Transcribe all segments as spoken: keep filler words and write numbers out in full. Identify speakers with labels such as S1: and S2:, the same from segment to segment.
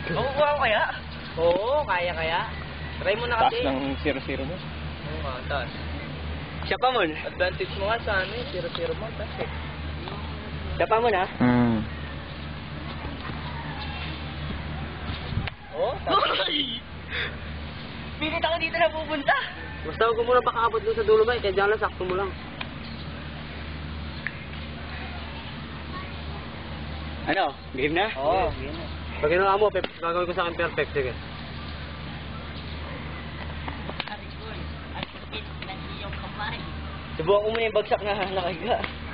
S1: Makukuha ko kaya?
S2: Oo, kaya kaya. Try mo na
S3: Taas
S2: kasi.
S3: ng zero zero mo.
S2: Oo nga, taas.
S1: Siya pa mo.
S2: Advantage mo nga sa ano eh, zero zero mo, taas eh.
S1: Siya pa mo na.
S3: Hmm.
S2: Oo, taas.
S1: Pilit ako dito na pupunta.
S2: Basta huwag mo muna pakaabot doon sa dulo ba eh, kaya dyan lang, sakto mo lang.
S1: Ano? Game na?
S2: Oo, yun na. Pag ginawa mo, pe- gagawin ko sa akin perfect, sige.
S1: Subukan ko muna yung bagsak na nakahiga.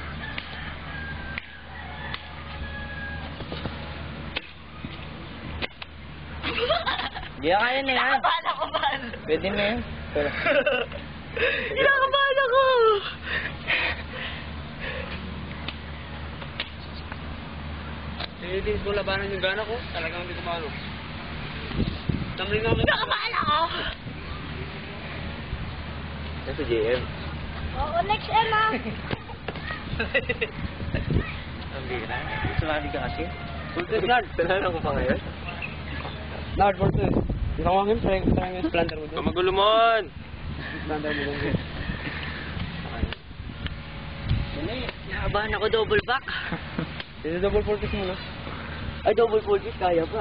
S2: Hindi na kaya na yan.
S1: Kinakabahan ako, man.
S2: Pwede na yan.
S1: Kinakabahan ako.
S2: Hindi ko labanan yung gana ko, talagang hindi ko malo. Tamling naman.
S1: Kinakabahan ako.
S2: Ito J M.
S4: Oo, next M ah.
S2: Ang bira. Sumali ka kasi. Pulses, Lord. Tanahan ko pa ngayon. Lord, pulses. Nakawangin, try ko yung splanter mo doon.
S3: Magulo mon!
S2: Splanter mo doon.
S1: Kinakabahan ako, double back.
S2: Ito double pulses mo na.
S1: Ay, double full pitch, kaya pa.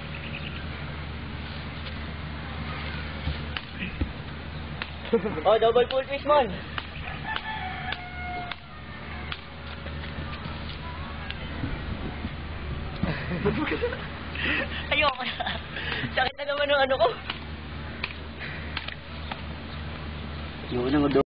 S1: Oh, double full pitch, man. Ayoko na. Sakit na naman ang ano ko.
S2: Yun ang